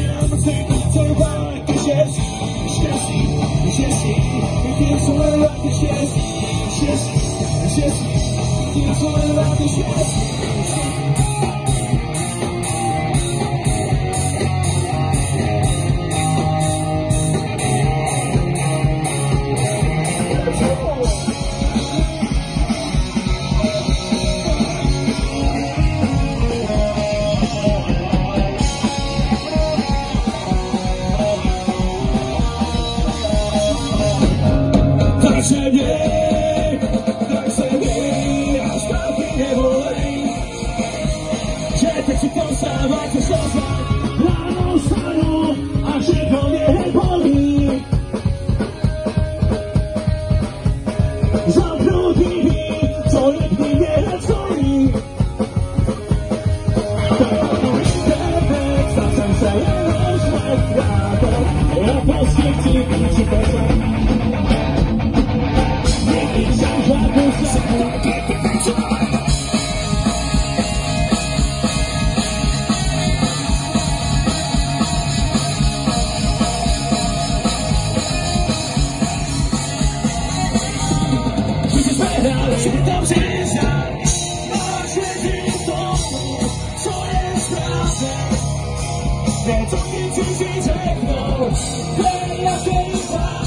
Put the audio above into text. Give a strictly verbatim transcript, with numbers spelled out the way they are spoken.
Tak se děj, tak se děj, a zpátky nevolej, že teď si to stává, co se zdá, ráno stanu a všechno mě nebolí. Zapnu T V, co nikdy mě nestojí. Tak na internet, stal jsem se jenom šlepkátor, já prostě chci být superstar. Si to přiznat, máš věřit tomu, co je správné. Ne, co ti cizí řeknou, to je jaký plán.